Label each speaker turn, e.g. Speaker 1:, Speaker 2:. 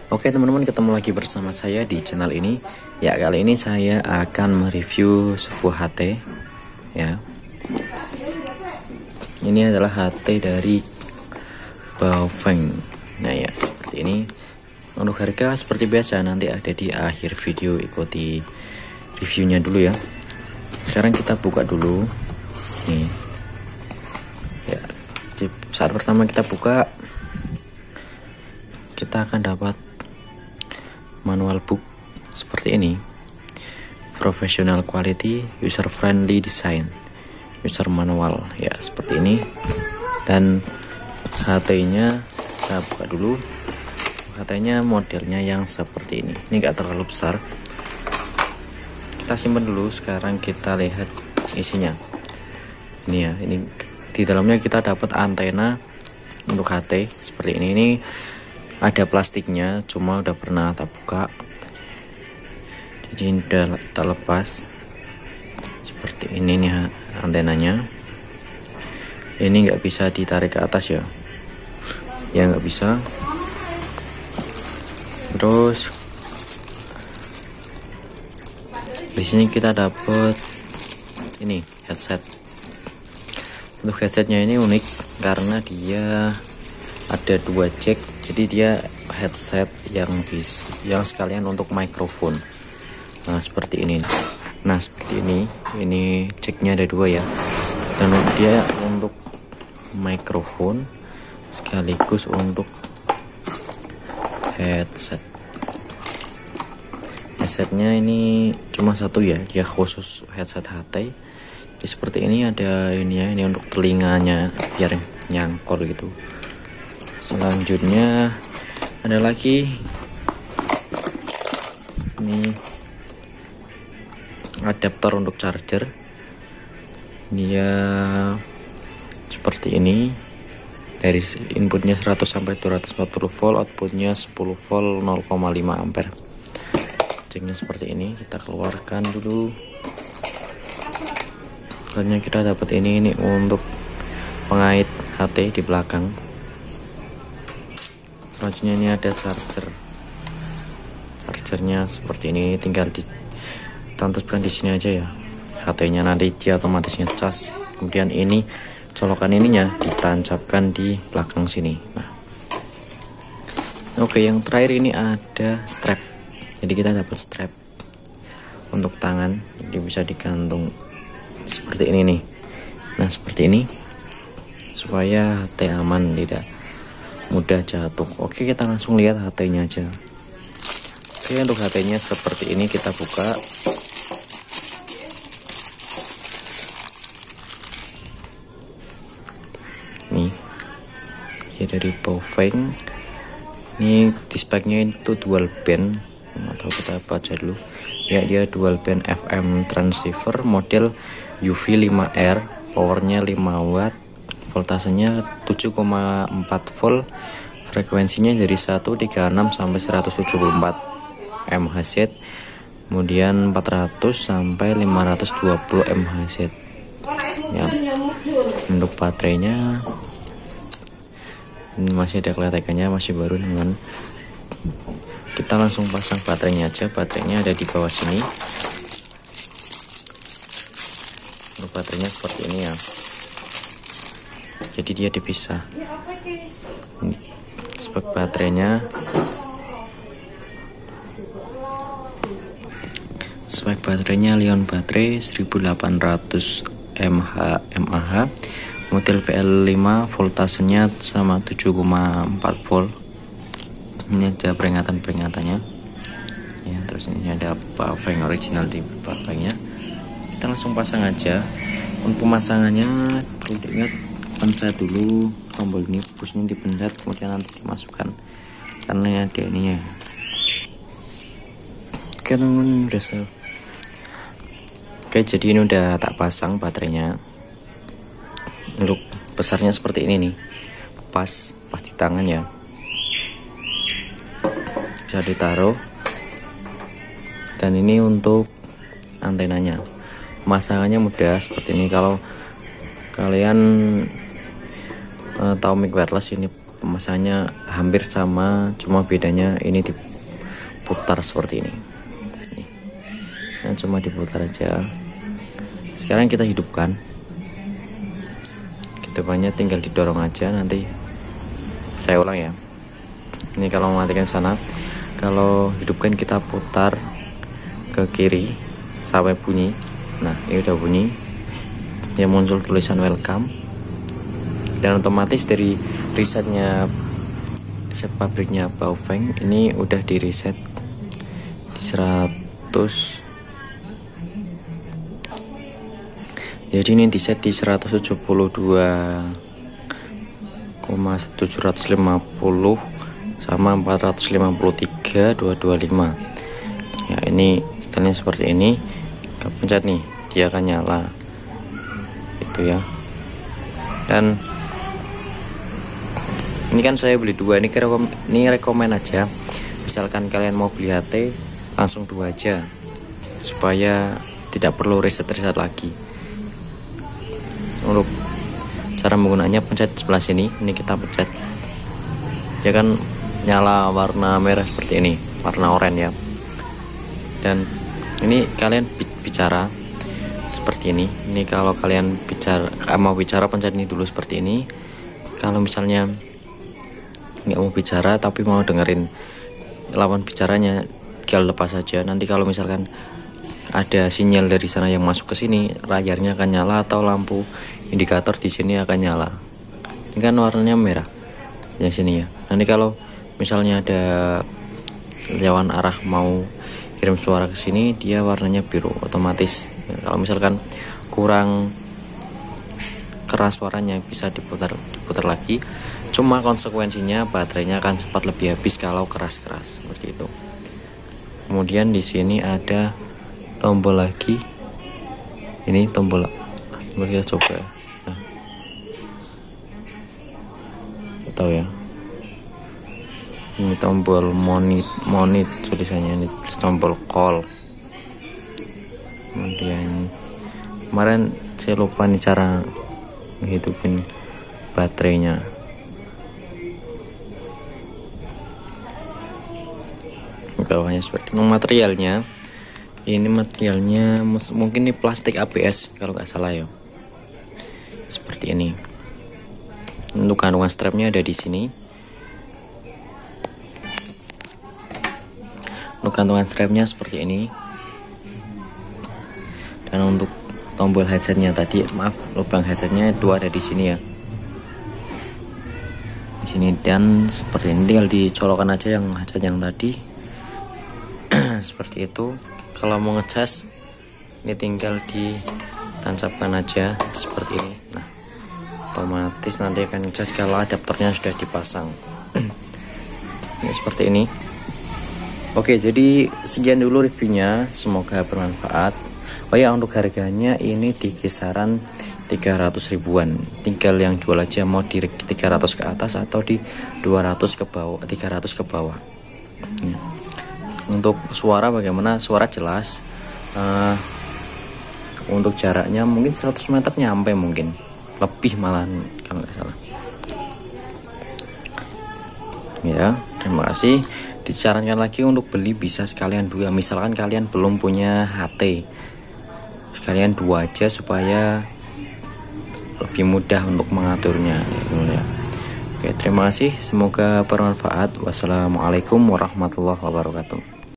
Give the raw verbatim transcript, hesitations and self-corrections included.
Speaker 1: Oke teman-teman, ketemu lagi bersama saya di channel ini. Ya, kali ini saya akan mereview sebuah H T. Ya, ini adalah H T dari Baofeng. Nah ya, seperti ini. Untuk harga seperti biasa nanti ada di akhir video, ikuti reviewnya dulu ya. Sekarang kita buka dulu. Nih. Ya, saat pertama kita buka, kita akan dapat manual book seperti ini. Professional quality, user friendly design, user manual ya, seperti ini. Dan H T-nya kita buka dulu. H T-nya modelnya yang seperti ini. Ini enggak terlalu besar. Kita simpan dulu. Sekarang kita lihat isinya. Ini ya, ini di dalamnya kita dapat antena untuk H T seperti ini. Ini ada plastiknya, cuma udah pernah tak buka, jadi udah terlepas seperti ini nih antenanya. Ini nggak bisa ditarik ke atas ya, ya nggak bisa. Terus di sini kita dapat ini headset. Untuk headsetnya ini unik karena dia ada dua jack, jadi dia headset yang bis yang sekalian untuk mikrofon. Nah seperti ini. Nah seperti ini ini jacknya ada dua ya, dan dia untuk mikrofon sekaligus untuk headset. Headsetnya ini cuma satu ya, dia khusus headset H T. Jadi seperti ini, ada ini ya, ini untuk telinganya biar nyangkol gitu. Selanjutnya ada lagi ini adaptor untuk charger. Dia seperti ini, dari inputnya seratus sampai dua ratus empat puluh volt, outputnya sepuluh volt nol koma lima ampere. Jacknya seperti ini, kita keluarkan dulu. Selanjutnya kita dapat ini ini untuk pengait H T di belakang. Selanjutnya ini ada charger. Chargernya seperti ini, tinggal ditancapkan di sini aja ya. H T-nya nanti dia otomatis ngecas. Kemudian ini colokan ininya ditancapkan di belakang sini. Nah, oke, yang terakhir ini ada strap. Jadi kita dapat strap untuk tangan, jadi bisa digantung seperti ini nih. Nah seperti ini, supaya H T aman, tidak mudah jatuh. Oke, kita langsung lihat H T-nya aja. Oke, untuk H T-nya seperti ini, kita buka. Nih, ya dari Baofeng. Ini dispeknya itu dual band, atau kita baca dulu. Ya, dia dual band F M transceiver model U V lima R, powernya lima watt, voltasenya tujuh koma empat volt, frekuensinya dari seratus tiga puluh enam sampai seratus tujuh puluh empat megahertz, kemudian empat ratus sampai lima ratus dua puluh megahertz ya. Untuk baterainya ini masih ada kelihatannya, masih baru teman. Kita langsung pasang baterainya aja. Baterainya ada di bawah sini. Untuk baterainya seperti ini ya, jadi dia dipisah. Spek baterainya, spek baterainya Lion baterai seribu delapan ratus mAh, model V L lima, voltasenya sama tujuh koma empat volt. Ini ada peringatan-peringatannya ya. Terus ini ada Baofeng original di Baofengnya. Kita langsung pasang aja. Untuk pemasangannya perlu diingat, pencet dulu tombol ini, pushnya dipencet, kemudian nanti dimasukkan karena ada ini ya. Oke teman-teman, udah selesai. Oke, jadi ini udah tak pasang baterainya. Untuk besarnya seperti ini nih, pas pas di tangan ya, bisa ditaruh. Dan ini untuk antenanya, pemasangannya mudah seperti ini. Kalau kalian uh, tahu mic wireless, ini pemasangannya hampir sama, cuma bedanya ini diputar seperti ini. Nah, cuma diputar aja. Sekarang kita hidupkan. Hidupannya tinggal didorong aja, nanti saya ulang ya. Ini kalau mematikan sana, kalau hidupkan kita putar ke kiri sampai bunyi. Nah, ini udah bunyi. Yang muncul tulisan welcome. Dan otomatis dari resetnya reset pabriknya Baofeng ini udah di reset di seratus. Jadi ini di set di seratus tujuh puluh dua koma tujuh lima nol sama empat ratus lima puluh tiga koma dua dua lima. Ya, ini setelahnya seperti ini. Kita pencet nih, dia akan nyala. Itu ya. Dan ini kan saya beli dua, ini rekom, ini rekomen aja. Misalkan kalian mau beli H T, langsung dua aja supaya tidak perlu reset-reset lagi. Untuk cara menggunakannya, pencet sebelah sini, ini kita pencet, ya kan nyala warna merah seperti ini, warna oranye ya. Dan ini kalian bicara seperti ini. Ini kalau kalian bicara mau bicara, pencet ini dulu seperti ini. Kalau misalnya nggak mau bicara tapi mau dengerin lawan bicaranya, tinggal lepas saja. Nanti kalau misalkan ada sinyal dari sana yang masuk ke sini, layarnya akan nyala atau lampu indikator di sini akan nyala. Ini kan warnanya merah di sini ya. Nanti kalau misalnya ada lawan arah mau kirim suara ke sini, dia warnanya biru otomatis. Kalau misalkan kurang keras suaranya, bisa diputar diputar lagi. Cuma konsekuensinya baterainya akan cepat lebih habis kalau keras-keras seperti itu. Kemudian di sini ada tombol lagi. Ini tombol, kita coba. Nah, tahu ya. Ini tombol monit, monit tulisannya, ini tombol call. Kemudian kemarin saya lupa nih cara menghidupin baterainya. Bawahnya seperti ini. Materialnya ini materialnya mungkin ini plastik A B S kalau nggak salah ya, seperti ini. Untuk kandungan strapnya ada di sini. Untuk kandungan strapnya seperti ini. Dan untuk tombol headsetnya tadi, maaf, lubang headsetnya dua ada di sini ya. Di sini, dan seperti ini tinggal dicolokkan aja yang headset yang tadi. Seperti itu. Kalau mau ngecas, ini tinggal ditancapkan aja seperti ini. Nah, otomatis nanti akan ngecas kalau adaptornya sudah dipasang. Ya, seperti ini. Oke, jadi sekian dulu reviewnya, semoga bermanfaat. Oh ya, untuk harganya ini di kisaran tiga ratus ribuan. Tinggal yang jual aja mau di tiga ratus ke atas atau di dua ratus ke bawah, tiga ratus ke bawah. Ya. Untuk suara bagaimana? Suara jelas. Uh, untuk jaraknya mungkin seratus meter nyampe, mungkin lebih malah kalau nggak salah. Ya, terima kasih. Disarankan lagi untuk beli bisa sekalian dua. Misalkan kalian belum punya H T, sekalian dua aja supaya lebih mudah untuk mengaturnya. Ya. Oke, terima kasih. Semoga bermanfaat. Wassalamualaikum warahmatullahi wabarakatuh.